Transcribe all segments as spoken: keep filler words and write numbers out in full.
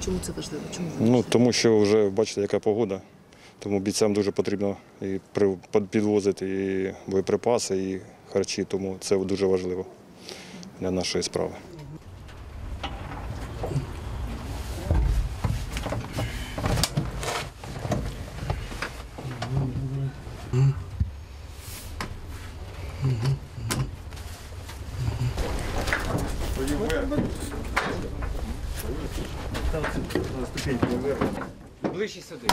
Чому це важливо? Чому Ну, тому що вже бачите, яка погода. Тому бійцям дуже потрібно і підвозити і боєприпаси, і харчі, тому це дуже важливо для нашої справи. Ближче сюди.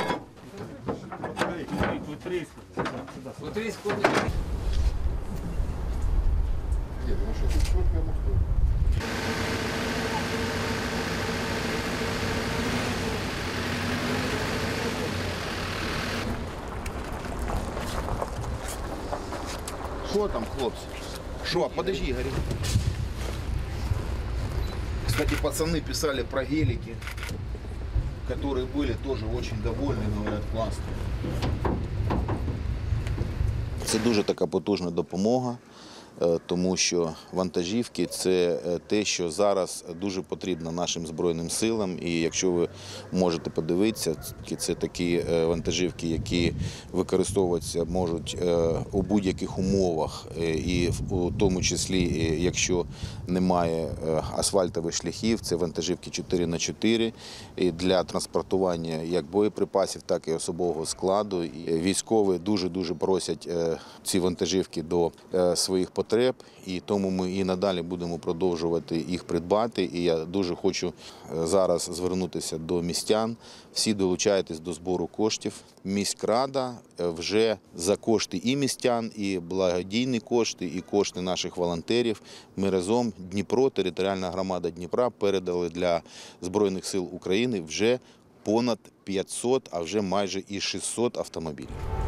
Что там, хлопцы? Что, подожди, Игорь. Кстати, пацаны писали про гелики, которые были тоже очень довольны, говорят, классно. Це дуже така потужна допомога, тому що вантажівки – це те, що зараз дуже потрібно нашим Збройним силам. І якщо ви можете подивитися, це такі вантажівки, які використовуватися можуть у будь-яких умовах, і в тому числі, якщо немає асфальтових шляхів, це вантажівки чотири на чотири для транспортування як боєприпасів, так і особового складу. І військові дуже-дуже просять ці вантажівки до своїх потреб, і тому ми і надалі будемо продовжувати їх придбати. І я дуже хочу зараз звернутися до містян. Всі долучайтесь до збору коштів. Міськрада вже за кошти і містян, і благодійні кошти, і кошти наших волонтерів. Ми разом, Дніпро, територіальна громада Дніпра, передали для Збройних сил України вже понад п'ятсот, а вже майже і шістсот автомобілів.